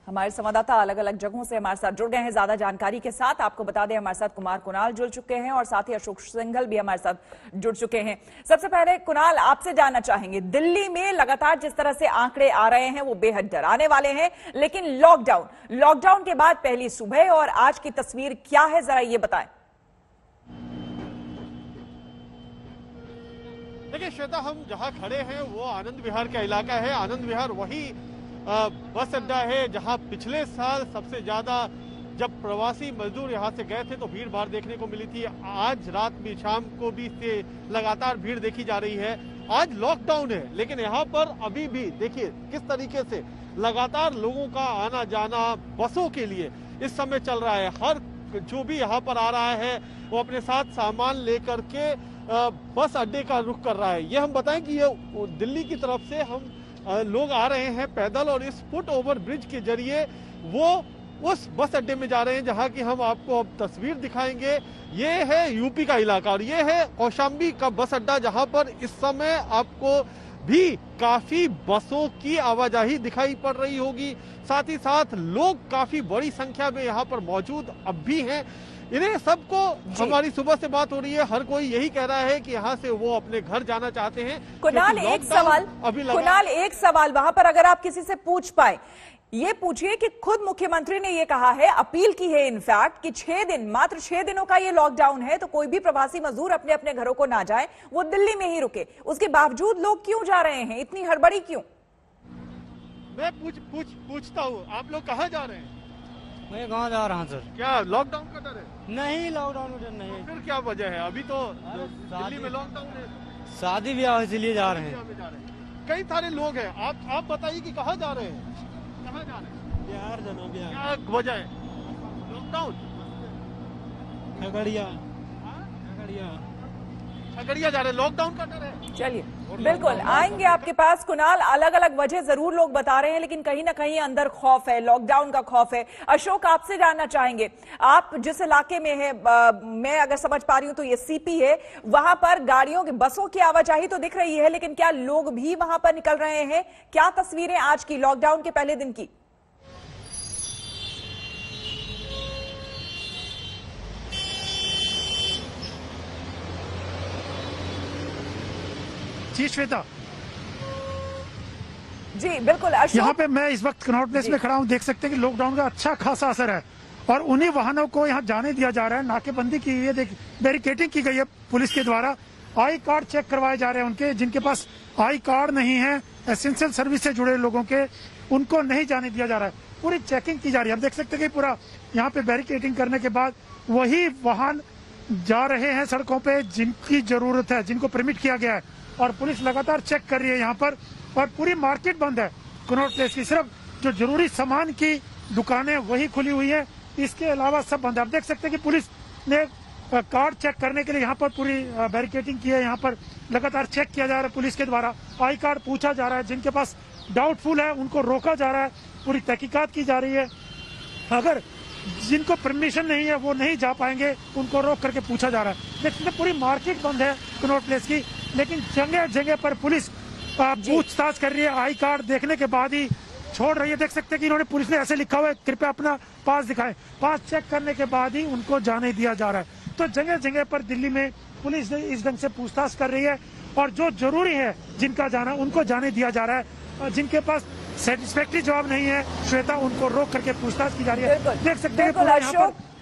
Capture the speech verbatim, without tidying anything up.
हमारे संवाददाता अलग अलग जगहों से हमारे साथ जुड़ गए हैं ज्यादा जानकारी के साथ। आपको बता दें हमारे साथ कुमार कुणाल जुड़ चुके हैं और साथ ही अशोक सिंघल भी हमारे साथ जुड़ चुके हैं। सबसे पहले कुणाल, आपसे जानना चाहेंगे, दिल्ली में लगातार जिस तरह से आंकड़े आ रहे हैं वो बेहद डराने वाले हैं, लेकिन लॉकडाउन लॉकडाउन के बाद पहली सुबह और आज की तस्वीर क्या है, जरा ये बताएं। देखिए श्वेता, हम जहां खड़े हैं वो आनंद विहार का इलाका है। आनंद विहार वही आ, बस अड्डा है जहां पिछले साल सबसे ज्यादा जब प्रवासी मजदूर यहां से गए थे तो भीड़ भाड़ देखने को मिली थी। आज रात भी, शाम को भी से लगातार भीड़ देखी जा रही है। आज लॉकडाउन है लेकिन यहाँ पर अभी भी देखिए किस तरीके से लगातार लोगों का आना जाना बसों के लिए इस समय चल रहा है। हर जो भी यहाँ पर आ रहा है वो अपने साथ सामान लेकर के बस अड्डे का रुख कर रहा है। ये हम बताएं कि ये दिल्ली की तरफ से हम लोग आ रहे हैं पैदल और इस फुट ओवर ब्रिज के जरिए वो उस बस अड्डे में जा रहे हैं जहां की हम आपको अब तस्वीर दिखाएंगे। ये है यूपी का इलाका और ये है कौशाम्बी का बस अड्डा जहां पर इस समय आपको भी काफी बसों की आवाजाही दिखाई पड़ रही होगी। साथ ही साथ लोग काफी बड़ी संख्या में यहाँ पर मौजूद अब भी हैं। इन्हें सबको, हमारी सुबह से बात हो रही है, हर कोई यही कह रहा है कि यहाँ से वो अपने घर जाना चाहते हैं। कुणाल एक सवाल कुणाल एक सवाल वहां पर अगर आप किसी से पूछ पाए, ये पूछिए कि खुद मुख्यमंत्री ने ये कहा है, अपील की है इनफैक्ट कि छह दिन, मात्र छह दिनों का ये लॉकडाउन है तो कोई भी प्रवासी मजदूर अपने अपने घरों को ना जाए, वो दिल्ली में ही रुके। उसके बावजूद लोग क्यों जा रहे हैं, इतनी हड़बड़ी क्यों? मैं पूछ पूछ पूछता हूँ, आप लोग कहाँ जा रहे हैं? मैं कहाँ जा रहा हूँ सर। क्या लॉकडाउन का डर है? नहीं, लॉकडाउन का डर नहीं है। फिर क्या वजह है? अभी तो दिल्ली में लॉकडाउन है, शादी ब्याह इसलिए जा रहे हैं। कई सारे लोग हैं। आप आप बताइए कि कहाँ जा रहे हैं? कहाँ जा रहे हैं? बिहार जाना। बिहार। क्या वजह है? लॉकडाउन। खगड़िया खगड़िया खगड़िया जा रहे हैं, लॉकडाउन का डर है। चलिए बिल्कुल आएंगे आपके पास कुणाल। अलग अलग वजह जरूर लोग बता रहे हैं लेकिन कहीं ना कहीं अंदर खौफ है, लॉकडाउन का खौफ है। अशोक, आपसे जानना चाहेंगे, आप जिस इलाके में है, आ, मैं अगर समझ पा रही हूं तो ये सीपी है, वहां पर गाड़ियों की, बसों की आवाजाही तो दिख रही है लेकिन क्या लोग भी वहां पर निकल रहे हैं? क्या तस्वीरें आज की लॉकडाउन के पहले दिन की? जी श्वेता, जी बिल्कुल अशोक। यहाँ पे मैं इस वक्त कनॉट प्लेस में खड़ा हूँ, देख सकते हैं कि लॉकडाउन का अच्छा खासा असर है और उन्हीं वाहनों को यहाँ जाने दिया जा रहा है। नाकेबंदी की हुई है, देख बैरिकेडिंग की गई है पुलिस के द्वारा। आई कार्ड चेक करवाए जा रहे हैं उनके, जिनके पास आई कार्ड नहीं है, एसेंशियल सर्विस से जुड़े लोगों के, उनको नहीं जाने दिया जा रहा है। पूरी चेकिंग की जा रही है। हम देख सकते हैं कि पूरा यहाँ पे बैरिकेडिंग करने के बाद वही वाहन जा रहे हैं सड़कों पे जिनकी जरूरत है, जिनको परमिट किया गया है, और पुलिस लगातार चेक कर रही है यहाँ पर। और पूरी मार्केट बंद है कनॉट प्लेस की, सिर्फ जो जरूरी सामान की दुकानें वही खुली हुई है, इसके अलावा सब बंद है। आप देख सकते हैं कि पुलिस ने कार्ड चेक करने के लिए यहाँ पर पूरी बैरिकेडिंग की है। यहाँ पर लगातार चेक किया जा रहा है पुलिस के द्वारा, आई कार्ड पूछा जा रहा है, जिनके पास डाउटफुल है उनको रोका जा रहा है, पूरी तहकीकात की जा रही है। अगर जिनको परमिशन नहीं है वो नहीं जा पाएंगे, उनको रोक करके पूछा जा रहा है। देख सकते पूरी मार्केट बंद है कनॉट प्लेस की, लेकिन जगह जगह पर पुलिस पूछताछ कर रही है, आई कार्ड देखने के बाद ही छोड़ रही है। देख सकते हैं कि इन्होंने, पुलिस ने ऐसे लिखा हुआ है, कृपया अपना पास दिखाएं। पास चेक करने के बाद ही उनको जाने दिया जा रहा है। तो जगह जगह पर दिल्ली में पुलिस इस ढंग से पूछताछ कर रही है और जो जरूरी है जिनका जाना, उनको जाने दिया जा रहा है। जिनके पास सेटिस्फैक्टरी जवाब नहीं है श्वेता, उनको रोक करके पूछताछ की जा रही है। देख सकते हैं